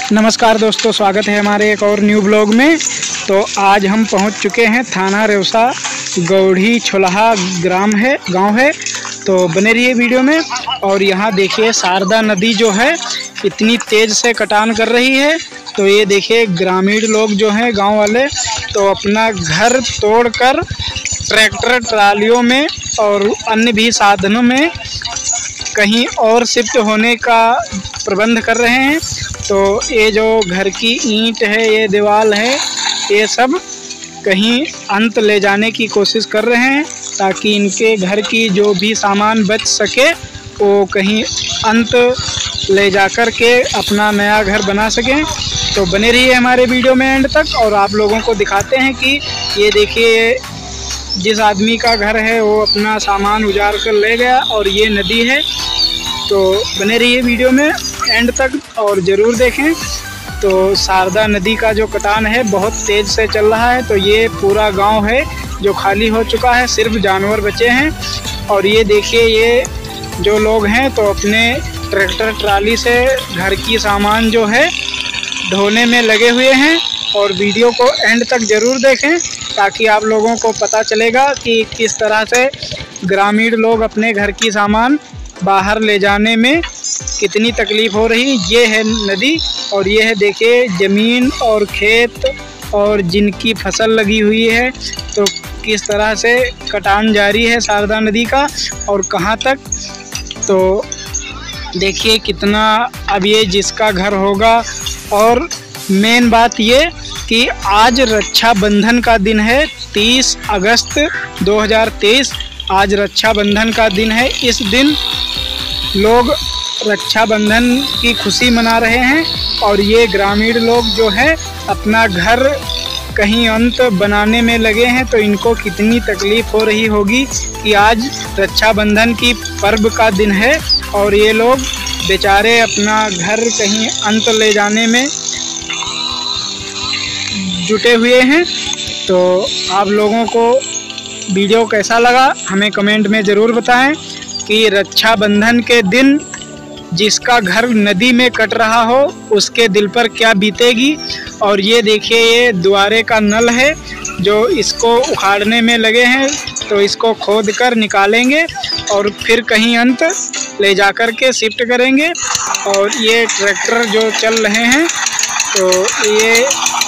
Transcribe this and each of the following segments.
नमस्कार दोस्तों, स्वागत है हमारे एक और न्यू ब्लॉग में। तो आज हम पहुंच चुके हैं थाना रेवसा, गौढ़ी छोलहा गांव है। तो बने रहिए वीडियो में। और यहाँ देखिए शारदा नदी जो है इतनी तेज़ से कटान कर रही है। तो ये देखिए ग्रामीण लोग जो हैं गांव वाले तो अपना घर तोड़कर ट्रैक्टर ट्रालियों में और अन्य भी साधनों में कहीं और शिफ्ट होने का प्रबंध कर रहे हैं। तो ये जो घर की ईंट है, ये दीवार है, ये सब कहीं अंत ले जाने की कोशिश कर रहे हैं ताकि इनके घर की जो भी सामान बच सके वो कहीं अंत ले जाकर के अपना नया घर बना सकें। तो बने रहिए हमारे वीडियो में एंड तक और आप लोगों को दिखाते हैं कि ये देखिए जिस आदमी का घर है वो अपना सामान उजाड़ कर ले गया और ये नदी है। तो बने रहिए वीडियो में एंड तक और ज़रूर देखें। तो शारदा नदी का जो कटान है बहुत तेज़ से चल रहा है। तो ये पूरा गांव है जो खाली हो चुका है, सिर्फ जानवर बचे हैं। और ये देखिए ये जो लोग हैं तो अपने ट्रैक्टर ट्राली से घर की सामान जो है ढोने में लगे हुए हैं। और वीडियो को एंड तक ज़रूर देखें ताकि आप लोगों को पता चलेगा कि किस तरह से ग्रामीण लोग अपने घर की सामान बाहर ले जाने में कितनी तकलीफ़ हो रही। ये है नदी और ये है देखिए ज़मीन और खेत और जिनकी फसल लगी हुई है। तो किस तरह से कटान जारी है शारदा नदी का और कहाँ तक। तो देखिए कितना अब ये जिसका घर होगा। और मेन बात ये कि आज रक्षाबंधन का दिन है, 30 अगस्त 2023 आज रक्षाबंधन का दिन है। इस दिन लोग रक्षाबंधन की खुशी मना रहे हैं और ये ग्रामीण लोग जो है अपना घर कहीं अंत बनाने में लगे हैं। तो इनको कितनी तकलीफ़ हो रही होगी कि आज रक्षाबंधन की पर्व का दिन है और ये लोग बेचारे अपना घर कहीं अंत ले जाने में जुटे हुए हैं। तो आप लोगों को वीडियो कैसा लगा हमें कमेंट में ज़रूर बताएं कि रक्षाबंधन के दिन जिसका घर नदी में कट रहा हो उसके दिल पर क्या बीतेगी। और ये देखिए ये द्वारे का नल है जो इसको उखाड़ने में लगे हैं। तो इसको खोद कर निकालेंगे और फिर कहीं अंत ले जाकर के शिफ्ट करेंगे। और ये ट्रैक्टर जो चल रहे हैं तो ये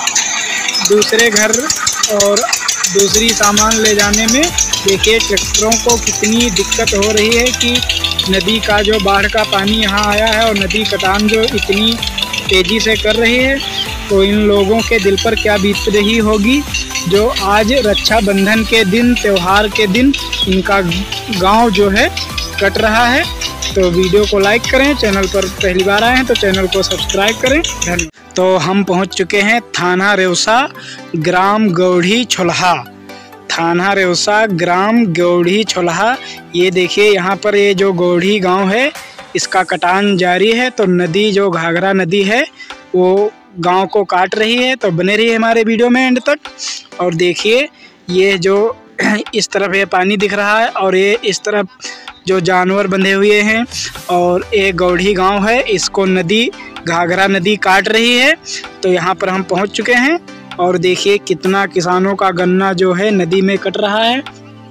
दूसरे घर और दूसरी सामान ले जाने में देखिए ट्रैक्टरों को कितनी दिक्कत हो रही है कि नदी का जो बाढ़ का पानी यहाँ आया है और नदी कटान जो इतनी तेज़ी से कर रही है। तो इन लोगों के दिल पर क्या बीत रही होगी जो आज रक्षाबंधन के दिन, त्यौहार के दिन इनका गांव जो है कट रहा है। तो वीडियो को लाइक करें, चैनल पर पहली बार आए हैं तो चैनल को सब्सक्राइब करें। धन्यवाद। तो हम पहुंच चुके हैं थाना रेवसा, ग्राम गौढ़ी छोलहा। थाना रेवसा, ग्राम गौढ़ी छोलहा। ये देखिए यहाँ पर ये जो गौढ़ी गांव है इसका कटान जारी है। तो नदी जो घाघरा नदी है वो गांव को काट रही है। तो बने रहिए हमारे वीडियो में एंड तक। और देखिए ये जो इस तरफ ये पानी दिख रहा है और ये इस तरफ जो जानवर बंधे हुए हैं। और एक गौढ़ी गांव है, इसको नदी घाघरा नदी काट रही है। तो यहाँ पर हम पहुँच चुके हैं और देखिए कितना किसानों का गन्ना जो है नदी में कट रहा है।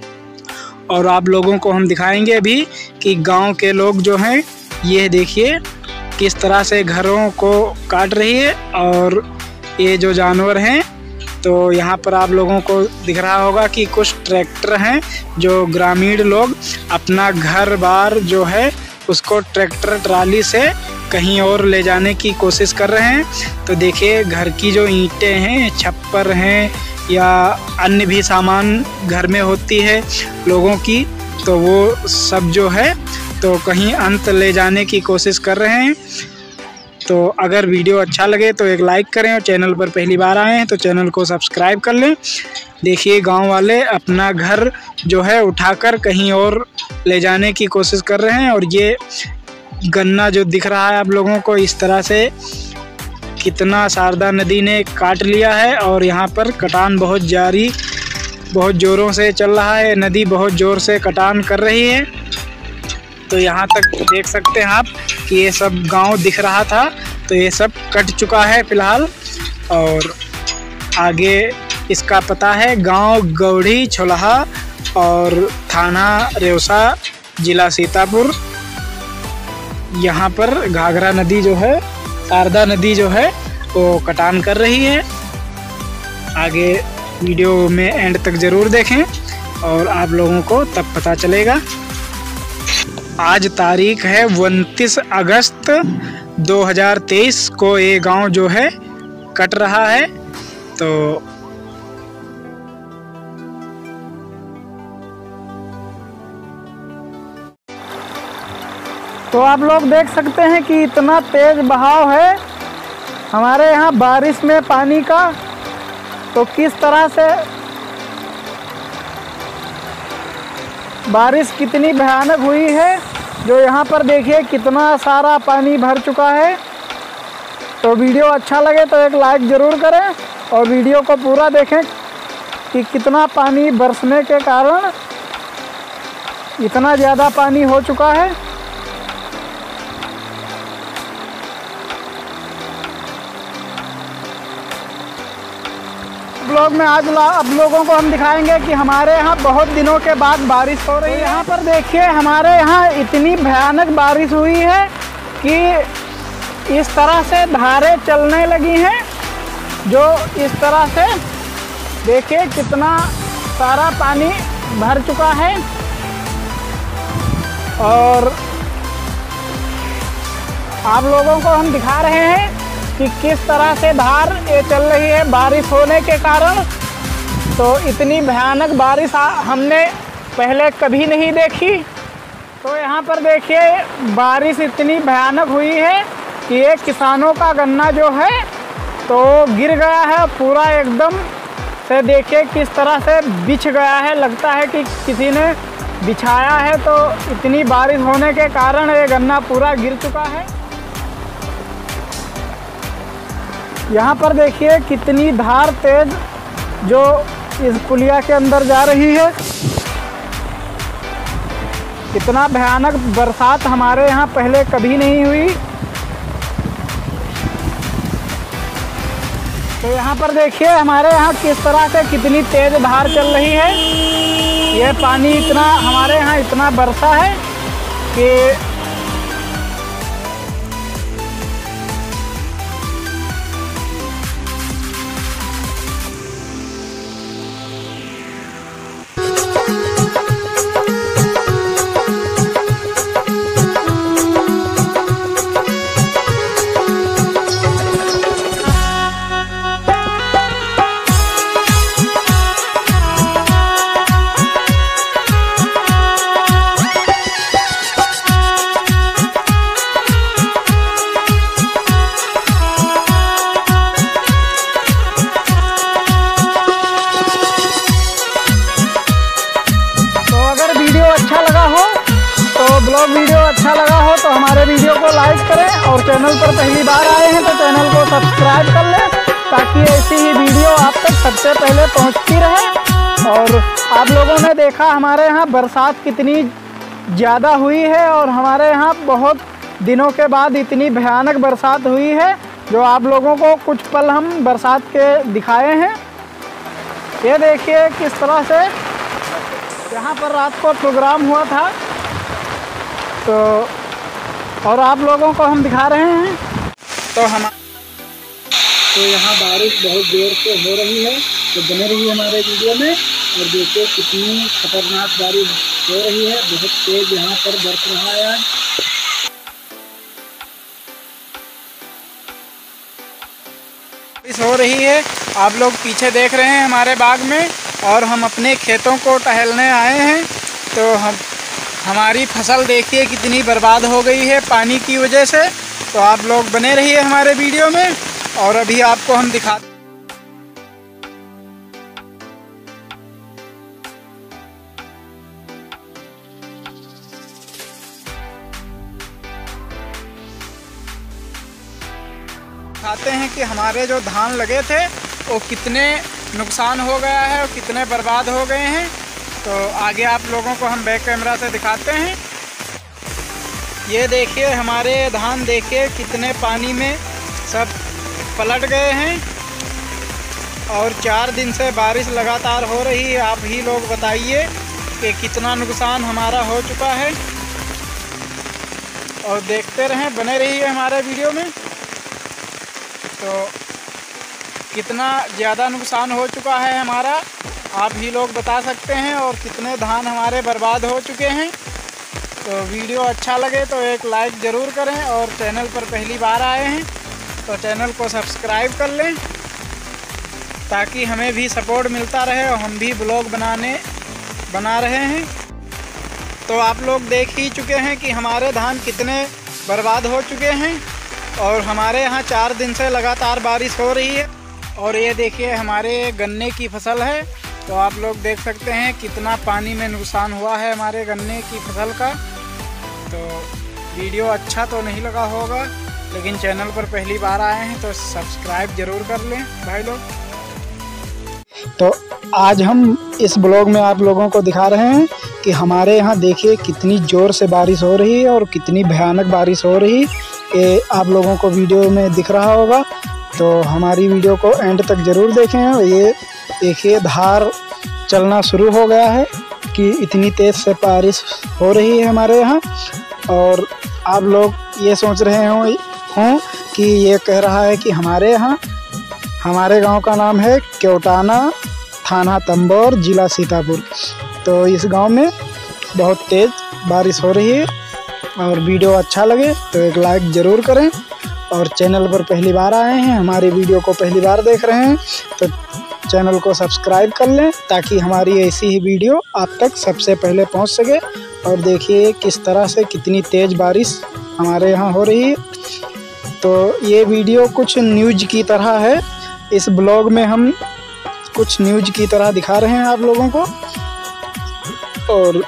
और आप लोगों को हम दिखाएंगे अभी कि गांव के लोग जो हैं ये देखिए किस तरह से घरों को काट रही है। और ये जो जानवर हैं तो यहाँ पर आप लोगों को दिख रहा होगा कि कुछ ट्रैक्टर हैं जो ग्रामीण लोग अपना घर बार जो है उसको ट्रैक्टर ट्राली से कहीं और ले जाने की कोशिश कर रहे हैं। तो देखिए घर की जो ईंटें हैं, छप्पर हैं या अन्य भी सामान घर में होती है लोगों की, तो वो सब जो है तो कहीं अंत ले जाने की कोशिश कर रहे हैं। तो अगर वीडियो अच्छा लगे तो एक लाइक करें और चैनल पर पहली बार आए हैं तो चैनल को सब्सक्राइब कर लें। देखिए गांव वाले अपना घर जो है उठाकर कहीं और ले जाने की कोशिश कर रहे हैं। और ये गन्ना जो दिख रहा है आप लोगों को इस तरह से कितना शारदा नदी ने काट लिया है। और यहाँ पर कटान बहुत ज़ोरों से चल रहा है, नदी बहुत ज़ोर से कटान कर रही है। तो यहाँ तक देख सकते हैं आप कि ये सब गांव दिख रहा था तो ये सब कट चुका है फ़िलहाल। और आगे इसका पता है गांव गौड़ी छोलहा और थाना रेवसा, जिला सीतापुर। यहाँ पर घाघरा नदी जो है, शारदा नदी जो है वो कटान कर रही है। आगे वीडियो में एंड तक ज़रूर देखें और आप लोगों को तब पता चलेगा। आज तारीख है 29 अगस्त 2023 को ये गांव जो है कट रहा है। तो आप लोग देख सकते हैं कि इतना तेज़ बहाव है हमारे यहाँ बारिश में पानी का। तो किस तरह से बारिश कितनी भयानक हुई है, जो यहाँ पर देखिए कितना सारा पानी भर चुका है। तो वीडियो अच्छा लगे तो एक लाइक ज़रूर करें और वीडियो को पूरा देखें कि कितना पानी बरसने के कारण इतना ज़्यादा पानी हो चुका है। ब्लॉग में आज आप लोगों को हम दिखाएंगे कि हमारे यहाँ बहुत दिनों के बाद बारिश हो रही है। यहाँ पर देखिए हमारे यहाँ इतनी भयानक बारिश हुई है कि इस तरह से धारें चलने लगी हैं, जो इस तरह से देखिए कितना सारा पानी भर चुका है। और आप लोगों को हम दिखा रहे हैं कि किस तरह से धार ये चल रही है बारिश होने के कारण। तो इतनी भयानक बारिश हमने पहले कभी नहीं देखी। तो यहाँ पर देखिए बारिश इतनी भयानक हुई है कि ये किसानों का गन्ना जो है तो गिर गया है पूरा एकदम से। देखिए किस तरह से बिछ गया है, लगता है कि किसी ने बिछाया है। तो इतनी बारिश होने के कारण ये गन्ना पूरा गिर चुका है। यहाँ पर देखिए कितनी धार तेज जो इस पुलिया के अंदर जा रही है। इतना भयानक बरसात हमारे यहाँ पहले कभी नहीं हुई। तो यहाँ पर देखिए हमारे यहाँ किस तरह से कितनी तेज धार चल रही है। ये पानी इतना हमारे यहाँ इतना बरसा है कि ब्लॉग वीडियो अच्छा लगा हो तो हमारे वीडियो को लाइक करें और चैनल पर पहली बार आए हैं तो चैनल को सब्सक्राइब कर लें, ताकि ऐसी ही वीडियो आप तक सबसे पहले पहुंचती रहे। और आप लोगों ने देखा हमारे यहाँ बरसात कितनी ज़्यादा हुई है और हमारे यहाँ बहुत दिनों के बाद इतनी भयानक बरसात हुई है, जो आप लोगों को कुछ पल हम बरसात के दिखाए हैं। ये देखिए किस तरह से यहाँ पर रात को प्रोग्राम हुआ था। तो और आप लोगों को हम दिखा रहे हैं। तो यहाँ बारिश बहुत देर से हो रही है, तो बने रही हमारे वीडियो में। और देखिए कितनी खतरनाक बारिश हो रही है, बहुत तेज यहाँ पर बरस रहा है आज। बारिश हो रही है, आप लोग पीछे देख रहे हैं हमारे बाग में, और हम अपने खेतों को टहलने आए हैं। तो हमारी फसल देखिए कितनी बर्बाद हो गई है पानी की वजह से। तो आप लोग बने रहिए हमारे वीडियो में, और अभी आपको हम दिखाते हैं कि हमारे जो धान लगे थे वो कितने नुकसान हो गया है और कितने बर्बाद हो गए हैं। तो आगे आप लोगों को हम बैक कैमरा से दिखाते हैं। ये देखिए हमारे धान देखिए कितने पानी में सब पलट गए हैं और 4 दिन से बारिश लगातार हो रही है। आप ही लोग बताइए कि कितना नुकसान हमारा हो चुका है, और देखते रहें, बने रहिए हमारे वीडियो में। तो कितना ज़्यादा नुकसान हो चुका है हमारा, आप ही लोग बता सकते हैं, और कितने धान हमारे बर्बाद हो चुके हैं। तो वीडियो अच्छा लगे तो एक लाइक ज़रूर करें, और चैनल पर पहली बार आए हैं तो चैनल को सब्सक्राइब कर लें ताकि हमें भी सपोर्ट मिलता रहे और हम भी ब्लॉग बना रहे हैं। तो आप लोग देख ही चुके हैं कि हमारे धान कितने बर्बाद हो चुके हैं, और हमारे यहाँ 4 दिन से लगातार बारिश हो रही है। और ये देखिए हमारे गन्ने की फसल है, तो आप लोग देख सकते हैं कितना पानी में नुकसान हुआ है हमारे गन्ने की फसल का। तो वीडियो अच्छा तो नहीं लगा होगा, लेकिन चैनल पर पहली बार आए हैं तो सब्सक्राइब ज़रूर कर लें भाई लोग। तो आज हम इस ब्लॉग में आप लोगों को दिखा रहे हैं कि हमारे यहाँ देखिए कितनी ज़ोर से बारिश हो रही है और कितनी भयानक बारिश हो रही है। ये आप लोगों को वीडियो में दिख रहा होगा, तो हमारी वीडियो को एंड तक ज़रूर देखें। ये देखिए धार चलना शुरू हो गया है कि इतनी तेज़ से बारिश हो रही है हमारे यहाँ। और आप लोग ये सोच रहे हों कि ये कह रहा है कि हमारे यहाँ, हमारे गांव का नाम है केवटाना, थाना तंबोर, जिला सीतापुर। तो इस गांव में बहुत तेज़ बारिश हो रही है, और वीडियो अच्छा लगे तो एक लाइक ज़रूर करें, और चैनल पर पहली बार आए हैं, हमारी वीडियो को पहली बार देख रहे हैं तो चैनल को सब्सक्राइब कर लें ताकि हमारी ऐसी ही वीडियो आप तक सबसे पहले पहुंच सके। और देखिए किस तरह से कितनी तेज़ बारिश हमारे यहाँ हो रही है। तो ये वीडियो कुछ न्यूज़ की तरह है, इस ब्लॉग में हम कुछ न्यूज़ की तरह दिखा रहे हैं आप लोगों को। और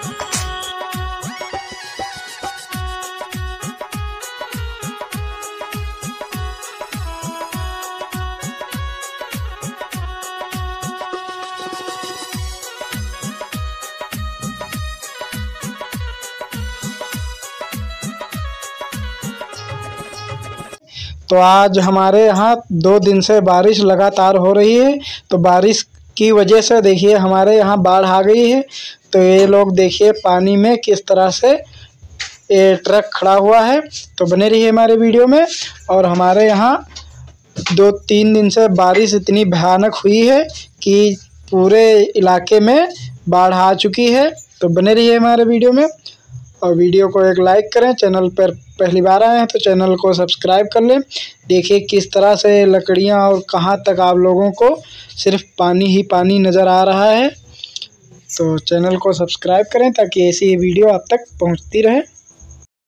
तो आज हमारे यहाँ 2 दिन से बारिश लगातार हो रही है, तो बारिश की वजह से देखिए हमारे यहाँ बाढ़ आ गई है। तो ये लोग देखिए पानी में किस तरह से ये ट्रक खड़ा हुआ है। तो बने रहिए हमारे वीडियो में। और हमारे यहाँ 2-3 दिन से बारिश इतनी भयानक हुई है कि पूरे इलाके में बाढ़ आ चुकी है। तो बने रहिए हमारे वीडियो में, और वीडियो को एक लाइक करें। चैनल पर पहली बार आए हैं तो चैनल को सब्सक्राइब कर लें। देखिए किस तरह से लकड़ियां और कहां तक आप लोगों को सिर्फ पानी ही पानी नज़र आ रहा है। तो चैनल को सब्सक्राइब करें ताकि ऐसी वीडियो आप तक पहुंचती रहे।